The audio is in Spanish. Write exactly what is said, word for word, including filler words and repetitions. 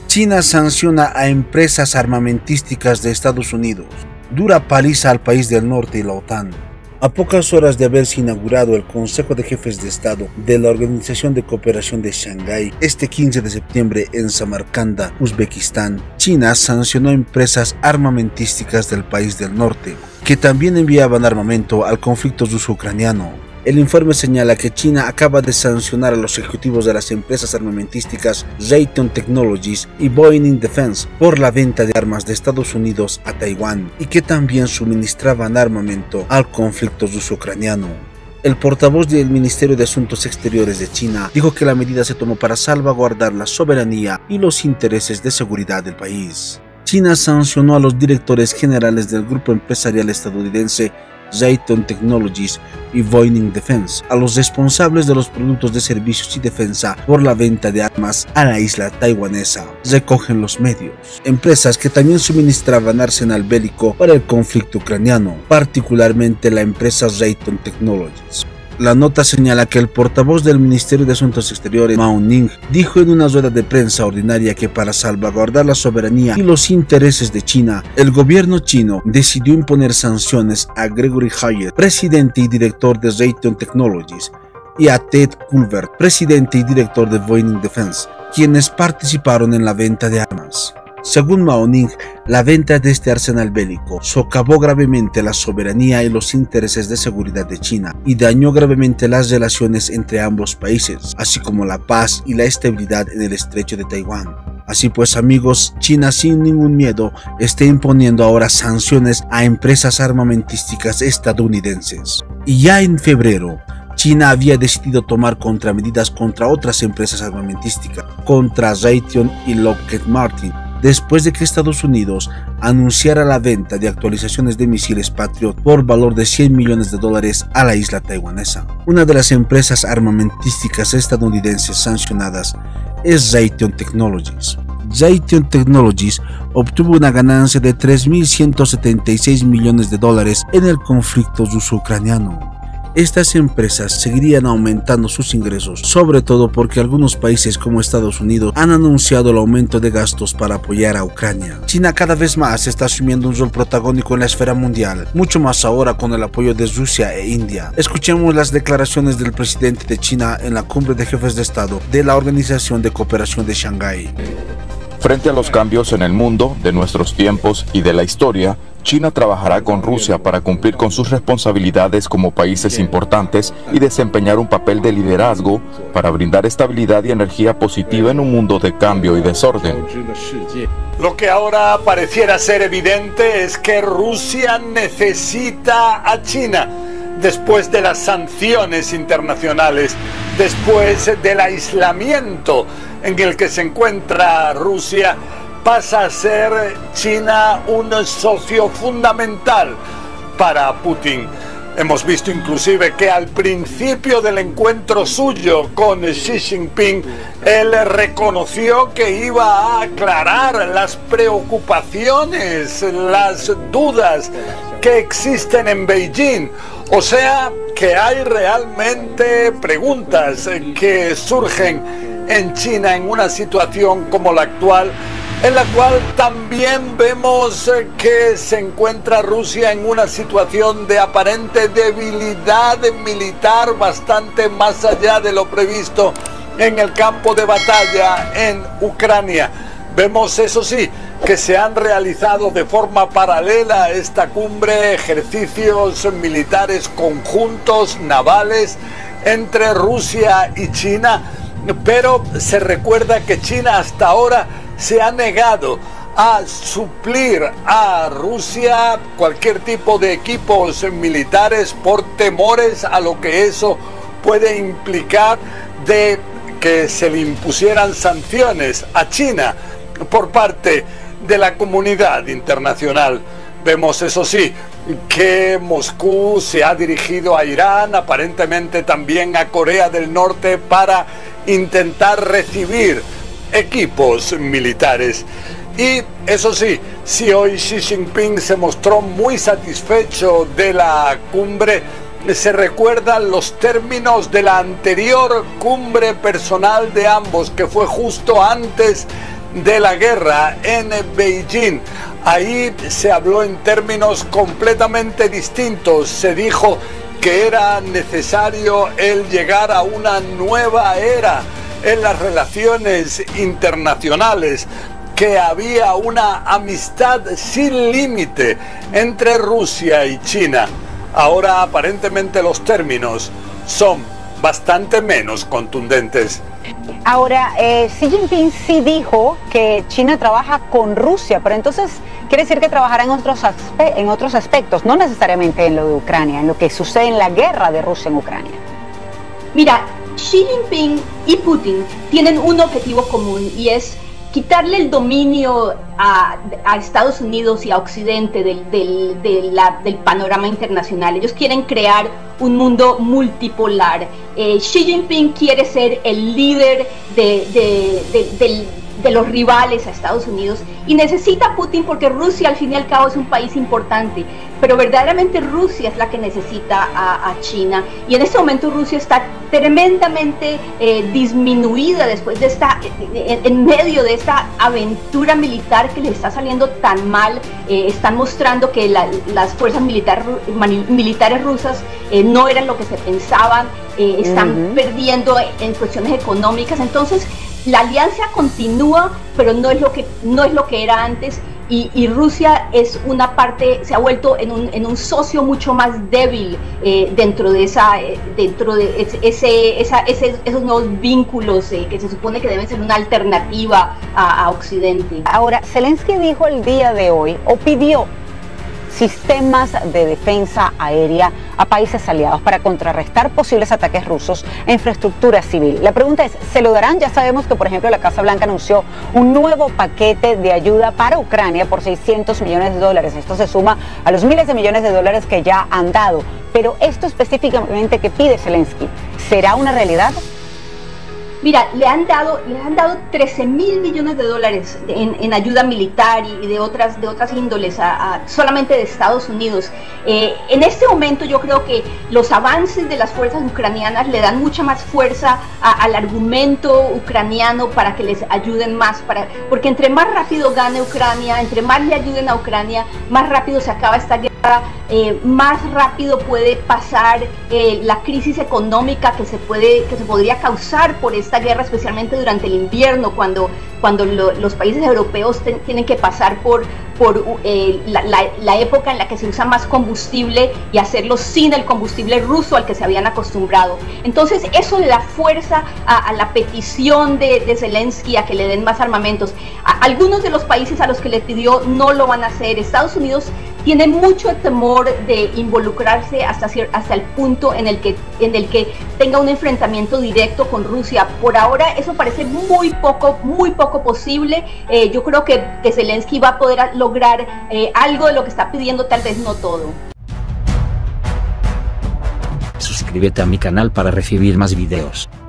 China sanciona a empresas armamentísticas de Estados Unidos. Dura paliza al país del norte y la OTAN. A pocas horas de haberse inaugurado el Consejo de Jefes de Estado de la Organización de Cooperación de Shanghái este quince de septiembre en Samarcanda, Uzbekistán, China sancionó empresas armamentísticas del país del norte, que también enviaban armamento al conflicto ruso-ucraniano. El informe señala que China acaba de sancionar a los ejecutivos de las empresas armamentísticas Raytheon Technologies y Boeing Defense por la venta de armas de Estados Unidos a Taiwán y que también suministraban armamento al conflicto ruso-ucraniano. El portavoz del Ministerio de Asuntos Exteriores de China dijo que la medida se tomó para salvaguardar la soberanía y los intereses de seguridad del país. China sancionó a los directores generales del grupo empresarial estadounidense Raytheon Technologies y Boeing Defense, a los responsables de los productos de servicios y defensa por la venta de armas a la isla taiwanesa, recogen los medios. Empresas que también suministraban arsenal bélico para el conflicto ucraniano, particularmente la empresa Raytheon Technologies. La nota señala que el portavoz del Ministerio de Asuntos Exteriores, Mao Ning, dijo en una rueda de prensa ordinaria que para salvaguardar la soberanía y los intereses de China, el gobierno chino decidió imponer sanciones a Gregory Hyatt, presidente y director de Raytheon Technologies, y a Ted Kulvert, presidente y director de Boeing Defense, quienes participaron en la venta de armas. Según Mao Ning, la venta de este arsenal bélico socavó gravemente la soberanía y los intereses de seguridad de China y dañó gravemente las relaciones entre ambos países, así como la paz y la estabilidad en el estrecho de Taiwán. Así pues, amigos, China sin ningún miedo está imponiendo ahora sanciones a empresas armamentísticas estadounidenses. Y ya en febrero, China había decidido tomar contramedidas contra otras empresas armamentísticas, contra Raytheon y Lockheed Martin, después de que Estados Unidos anunciara la venta de actualizaciones de misiles Patriot por valor de cien millones de dólares a la isla taiwanesa. Una de las empresas armamentísticas estadounidenses sancionadas es Raytheon Technologies. Raytheon Technologies obtuvo una ganancia de tres mil ciento setenta y seis millones de dólares en el conflicto ruso-ucraniano. Estas empresas seguirían aumentando sus ingresos, sobre todo porque algunos países como Estados Unidos han anunciado el aumento de gastos para apoyar a Ucrania. China cada vez más está asumiendo un rol protagónico en la esfera mundial, mucho más ahora con el apoyo de Rusia e India. Escuchemos las declaraciones del presidente de China en la cumbre de jefes de Estado de la Organización de Cooperación de Shanghái. Frente a los cambios en el mundo, de nuestros tiempos y de la historia, China trabajará con Rusia para cumplir con sus responsabilidades como países importantes y desempeñar un papel de liderazgo para brindar estabilidad y energía positiva en un mundo de cambio y desorden. Lo que ahora pareciera ser evidente es que Rusia necesita a China. Después de las sanciones internacionales, después del aislamiento en el que se encuentra Rusia, pasa a ser China un socio fundamental para Putin. Hemos visto inclusive que al principio del encuentro suyo con Xi Jinping, él reconoció que iba a aclarar las preocupaciones, las dudas que existen en Beijing. O sea, que hay realmente preguntas que surgen en China en una situación como la actual, en la cual también vemos que se encuentra Rusia en una situación de aparente debilidad militar bastante más allá de lo previsto en el campo de batalla en Ucrania. Vemos, eso sí, que se han realizado de forma paralela a esta cumbre ejercicios militares conjuntos navales entre Rusia y China, pero se recuerda que China hasta ahora se ha negado a suplir a Rusia cualquier tipo de equipos militares por temores a lo que eso puede implicar de que se le impusieran sanciones a China por parte de la comunidad internacional. Vemos, eso sí, que Moscú se ha dirigido a Irán, aparentemente también a Corea del Norte, para intentar recibir equipos militares. Y eso sí, si hoy Xi Jinping se mostró muy satisfecho de la cumbre, se recuerdan los términos de la anterior cumbre personal de ambos, que fue justo antes de la guerra en Beijing. Ahí se habló en términos completamente distintos. Se dijo que era necesario el llegar a una nueva era en las relaciones internacionales, que había una amistad sin límite entre Rusia y China. Ahora aparentemente los términos son bastante menos contundentes. Ahora, eh, Xi Jinping sí dijo que China trabaja con Rusia, pero entonces quiere decir que trabajará en otros, aspe en otros aspectos, no necesariamente en lo de Ucrania, en lo que sucede en la guerra de Rusia en Ucrania. Mira, Xi Jinping y Putin tienen un objetivo común y es quitarle el dominio a, a Estados Unidos y a Occidente del, del, de la, del panorama internacional. Ellos quieren crear un mundo multipolar. Eh, Xi Jinping quiere ser el líder de, de, de, de, de los rivales a Estados Unidos y necesita a Putin porque Rusia al fin y al cabo es un país importante, pero verdaderamente Rusia es la que necesita a, a China, y en este momento Rusia está tremendamente eh, disminuida después de esta, en, en medio de esta aventura militar que les está saliendo tan mal. Eh, están mostrando que la, las fuerzas militar, militares rusas eh, no eran lo que se pensaban, eh, están uh-huh. perdiendo en cuestiones económicas. Entonces la alianza continúa, pero no es lo que, no es lo que era antes. Y, y Rusia es una parte, se ha vuelto en un, en un socio mucho más débil eh, dentro de esa, eh, dentro de ese, esa, ese, esos nuevos vínculos eh, que se supone que deben ser una alternativa a, a Occidente. Ahora, Zelensky dijo el día de hoy, o pidió sistemas de defensa aérea a países aliados para contrarrestar posibles ataques rusos a infraestructura civil. La pregunta es, ¿se lo darán? Ya sabemos que, por ejemplo, la Casa Blanca anunció un nuevo paquete de ayuda para Ucrania por seiscientos millones de dólares. Esto se suma a los miles de millones de dólares que ya han dado. Pero esto específicamente que pide Zelensky, ¿será una realidad? Mira, le han dado, le han dado trece mil millones de dólares en, en ayuda militar y de otras, de otras índoles a, a, solamente de Estados Unidos. Eh, en este momento yo creo que los avances de las fuerzas ucranianas le dan mucha más fuerza a, al argumento ucraniano para que les ayuden más, para, porque entre más rápido gane Ucrania, entre más le ayuden a Ucrania, más rápido se acaba esta guerra, eh, más rápido puede pasar eh, la crisis económica que se, puede, que se podría causar por esta esta guerra, especialmente durante el invierno, cuando, cuando lo, los países europeos ten, tienen que pasar por, por eh, la, la, la época en la que se usa más combustible y hacerlo sin el combustible ruso al que se habían acostumbrado. Entonces eso le da fuerza a, a la petición de, de Zelensky a que le den más armamentos. A, algunos de los países a los que le pidió no lo van a hacer. Estados Unidos tiene mucho temor de involucrarse hasta, hasta el punto en el, que, en el que tenga un enfrentamiento directo con Rusia. Por ahora eso parece muy poco, muy poco posible. Eh, yo creo que, que Zelensky va a poder lograr eh, algo de lo que está pidiendo, tal vez no todo. Suscríbete a mi canal para recibir más videos.